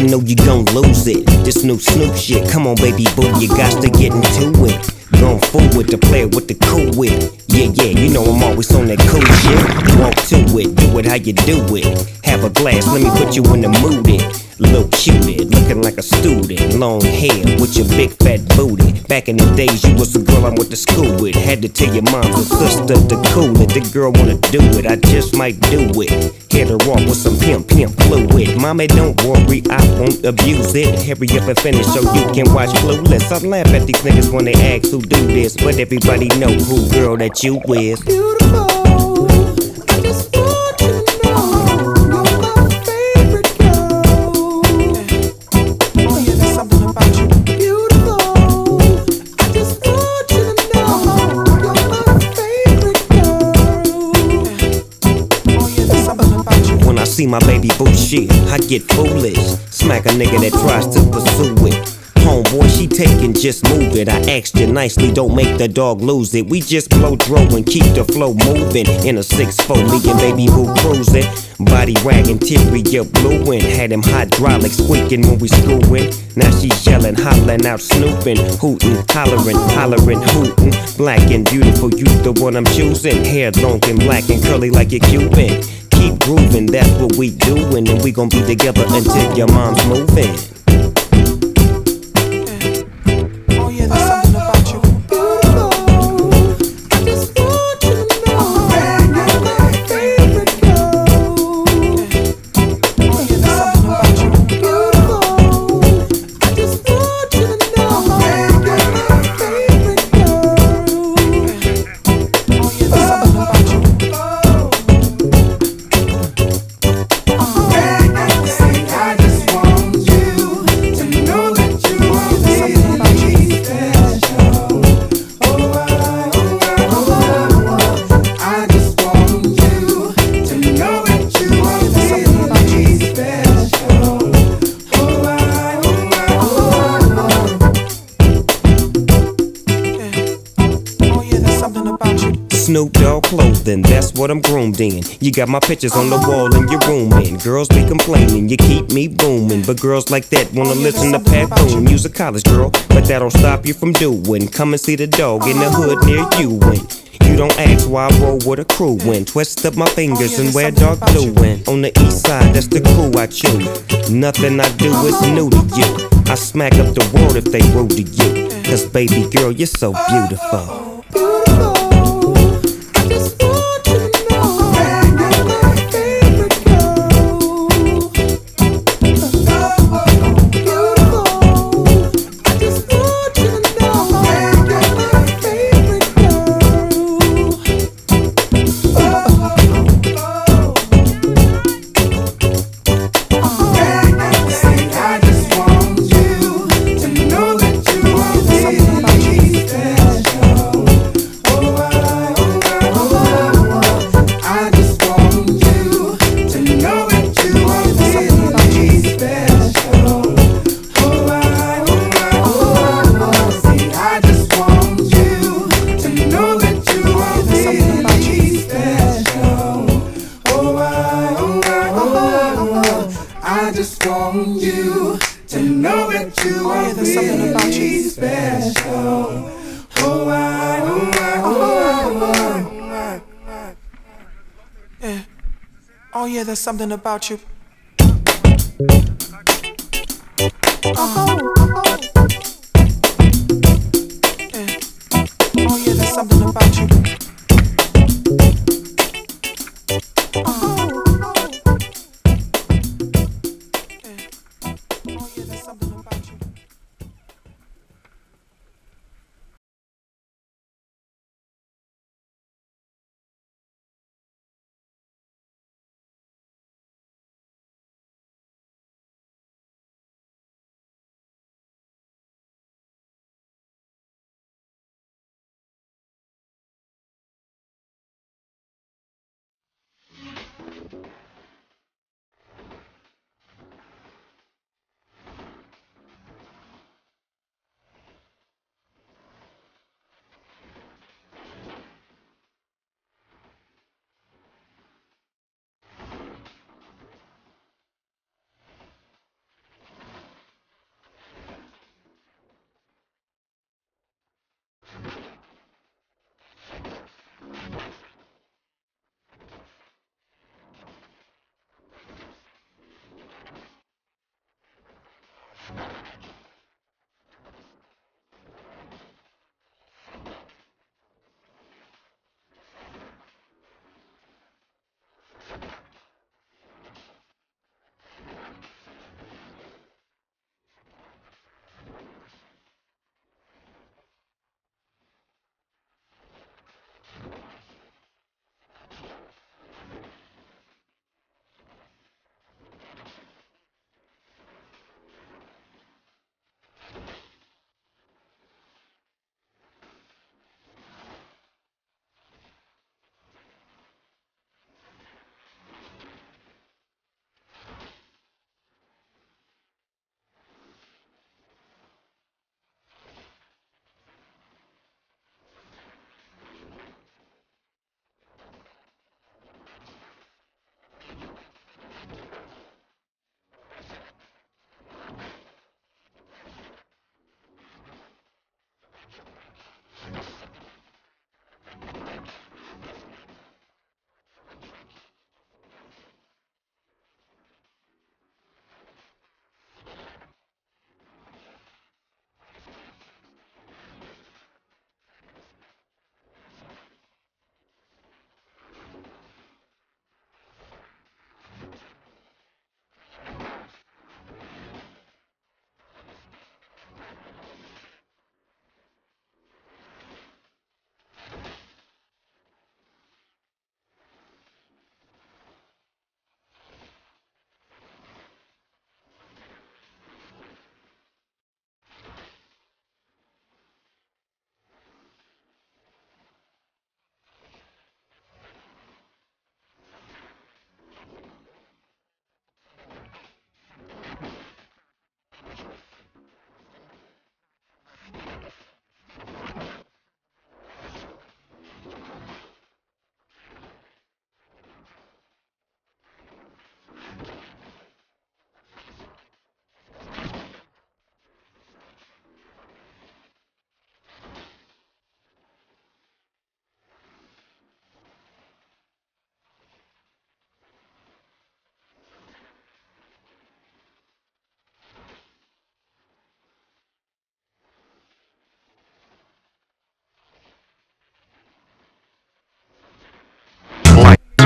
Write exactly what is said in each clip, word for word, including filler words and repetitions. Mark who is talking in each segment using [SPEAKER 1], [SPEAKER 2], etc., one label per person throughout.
[SPEAKER 1] know you gon' lose it. This new Snoop shit, come on baby boo, you got to get into it. Going forward to play with the cool wit. Yeah, yeah, you know I'm always on that cool shit. Walk to it, do it how you do it. Have a glass, let me put you in the mood. It. Little Cupid, looking like a student. Long hair with your big fat booty. Back in the days, you was the girl I went to school with. Had to tell your mom and sister to cool it. The girl wanna do it, I just might do it. Hit her off with some pimp, pimp fluid. Mommy, don't worry, I won't abuse it. Hurry up and finish so you can watch Clueless. I laugh at these niggas when they ask who do this, but everybody know who girl that you with.
[SPEAKER 2] Beautiful. I just want you to know you're my favorite girl. Oh yeah, there's something about you. Beautiful. I just want you to know you're my favorite girl. Oh yeah, there's something about you.
[SPEAKER 1] When I see my baby boo shit, I get foolish. Smack a nigga that tries to pursue it. Homeboy, she taking, just move it. I asked you nicely, don't make the dog lose it. We just blow dro and keep the flow moving. In a six four, me and baby boo cruising. Body wagging, interior blueing. Had him hydraulic squeaking when we screwing. Now she yelling, hollering out, snooping, hooting, hollering, hollering, hooting. Black and beautiful, you the one I'm choosing. Hair long and black and curly like a Cuban. Keep grooving, that's what we doing, and we gon' be together until your mom's moving. Snoop Dogg clothing, that's what I'm groomed in. You got my pictures on the wall in your room, and girls be complaining, you keep me booming. But girls like that wanna listen to Pat Boone. You's a college girl, but that don't stop you from doing. Come and see the dog in the hood near you. And you don't ask why I roll with a crew when twist up my fingers and wear dark blue. And on the east side, that's the crew I choose. Nothing I do is new to you. I smack up the world if they rude to you. Cause baby girl, you're so beautiful.
[SPEAKER 2] I just want you to know that you are really special. Oh, I, oh, I, oh, I, oh, I. Yeah. Oh yeah, there's something about you. Oh, oh. Yeah. Oh yeah, there's something about you.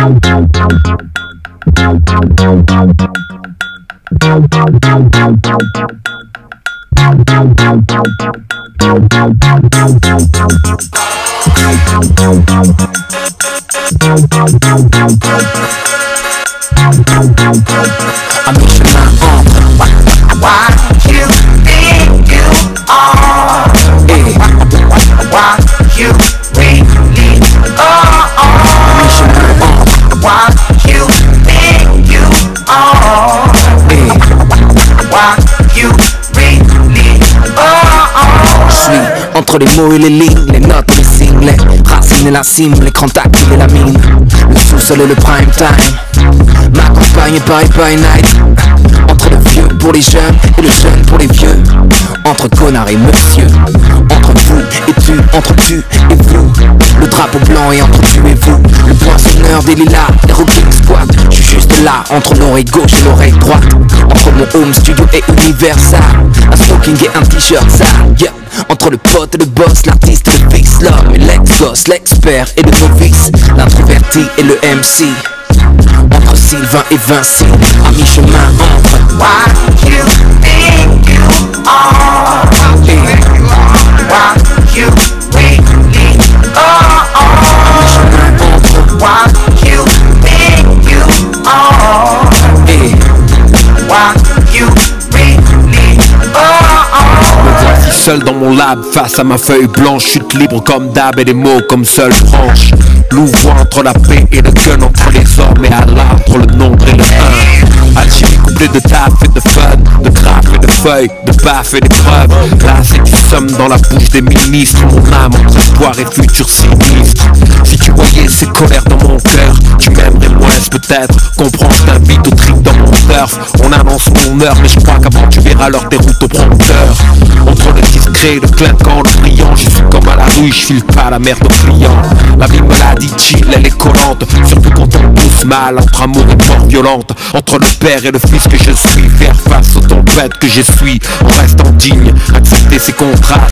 [SPEAKER 3] À mi-chemin entre what you think you are et what you really are. À mi-chemin entre what you think you are et what you really are. Je suis entre les mots et les lignes, les notes et les signes, les racines et la cime, l'écran tactile et la mine, le sous-sol et le prime time. Ma campagne est Paris by night. Entre le vieux pour les jeunes et le jeune pour les vieux. Entre connard et monsieur. Entre vous et tu, entre tu et vous. Le drapeau blanc et entre tu et vous. Le poinçonneur des lilas, les rocking squats. Je suis juste là, entre l'oreille gauche et l'oreille droite. Entre mon home studio et Universal. Un smoking et un t-shirt sale, yeah. Entre le pote et le boss, l'artiste et le fils, l'homme et l'ex-gosse, l'expert et le novice, l'introverti et le M C. Entre Sylvain et Vinci, à mi-chemin entre what you think you are et what you really are. À mi-chemin entre what you think you are et what you really are.
[SPEAKER 4] Me voici seul dans mon lab, face à ma feuille blanche, chute libre comme d'hab et des mots comme seule branche. L'ouvre entre la paix et le gun, entre les hommes et Allah, entre le nombre et le un. Alchimie couplée de taf et de fun, de graphes et de feuilles, de baffes et d'épreuves. Là c'est du somme dans la bouche des ministres, mon âme entre espoir et futur sinistre. Si tu voyais ces colères dans mon cœur, tu m'aimerais moins peut-être. Comprends, je t'invite au trip dans mon turf. On annonce mon heure, mais je crois qu'avant tu verras leur déroute au prompteur. Entre le discret, le clinquant, le brillant, je suis comme à la rue, je file pas la merde aux clients. La vie me l'a dit, chill, elle est collante, surtout quand on pousse mal, entre amour et mort violente. Entre le père et le fils que je suis, faire face aux tempêtes que je suis, en restant digne, accepter ses contrats.